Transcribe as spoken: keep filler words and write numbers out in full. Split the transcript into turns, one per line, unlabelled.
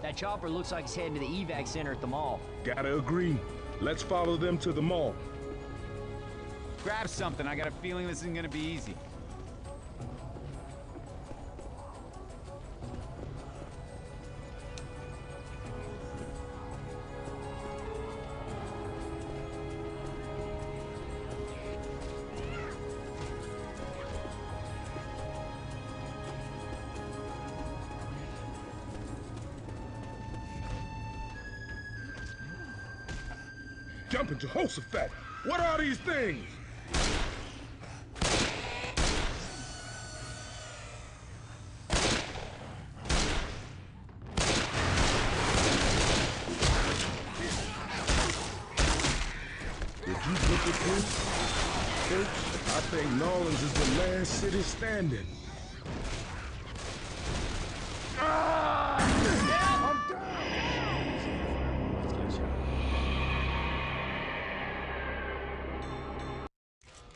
That chopper looks like it's heading to the evac center at the mall.
Gotta agree. Let's follow them to the mall.
Grab something. I got a feeling this isn't gonna be easy.
Jumping Jehoshaphat! What are these things? Did you look at this? Folks, I think Nolans is the last city standing. Ah!